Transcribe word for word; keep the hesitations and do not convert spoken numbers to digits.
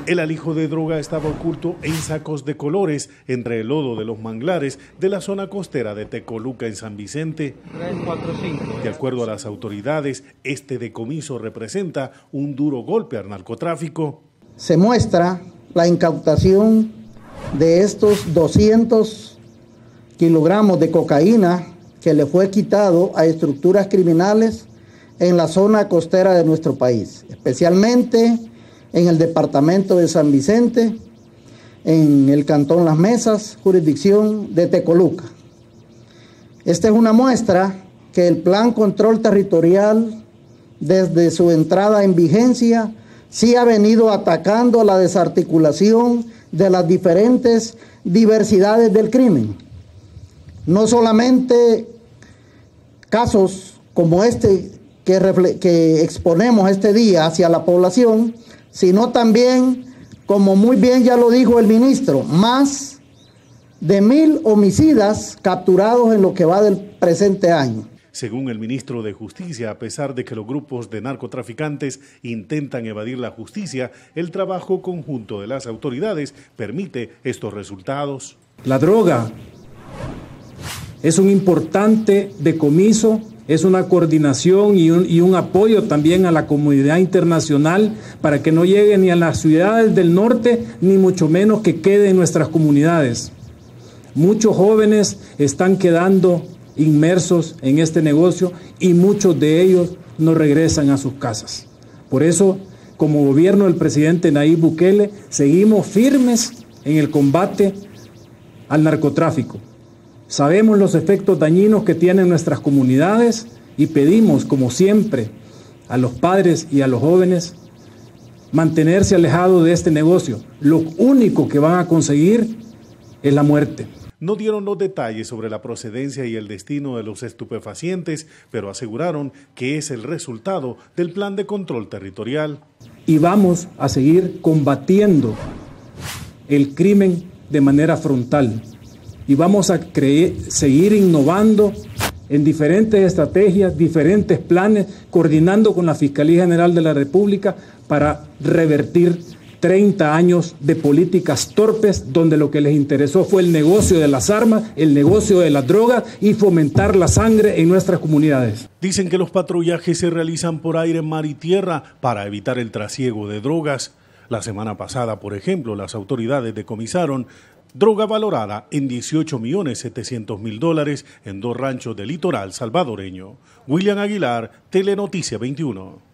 El alijo de droga estaba oculto en sacos de colores entre el lodo de los manglares de la zona costera de Tecoluca en San Vicente. tres, cuatro, cinco. De acuerdo a las autoridades, este decomiso representa un duro golpe al narcotráfico. Se muestra la incautación de estos doscientos kilogramos de cocaína que le fue quitado a estructuras criminales en la zona costera de nuestro país, especialmente en el departamento de San Vicente, en el cantón Las Mesas, jurisdicción de Tecoluca. Esta es una muestra que el Plan Control Territorial, desde su entrada en vigencia, sí ha venido atacando la desarticulación de las diferentes diversidades del crimen. No solamente casos como este que, refle- que exponemos este día hacia la población, sino también, como muy bien ya lo dijo el ministro, más de mil homicidas capturados en lo que va del presente año. Según el ministro de Justicia, a pesar de que los grupos de narcotraficantes intentan evadir la justicia, el trabajo conjunto de las autoridades permite estos resultados. La droga es un importante decomiso, es una coordinación y un, y un apoyo también a la comunidad internacional para que no llegue ni a las ciudades del norte, ni mucho menos que quede en nuestras comunidades. Muchos jóvenes están quedando inmersos en este negocio y muchos de ellos no regresan a sus casas. Por eso, como gobierno del presidente Nayib Bukele, seguimos firmes en el combate al narcotráfico. Sabemos los efectos dañinos que tienen nuestras comunidades y pedimos, como siempre, a los padres y a los jóvenes mantenerse alejados de este negocio. Lo único que van a conseguir es la muerte. No dieron los detalles sobre la procedencia y el destino de los estupefacientes, pero aseguraron que es el resultado del plan de control territorial. Y vamos a seguir combatiendo el crimen de manera frontal. Y vamos a creer, seguir innovando en diferentes estrategias, diferentes planes, coordinando con la Fiscalía General de la República para revertir treinta años de políticas torpes donde lo que les interesó fue el negocio de las armas, el negocio de las drogas y fomentar la sangre en nuestras comunidades. Dicen que los patrullajes se realizan por aire, mar y tierra para evitar el trasiego de drogas. La semana pasada, por ejemplo, las autoridades decomisaron droga valorada en dieciocho millones setecientos mil dólares en dos ranchos del litoral salvadoreño. William Aguilar, Telenoticia veintiuno.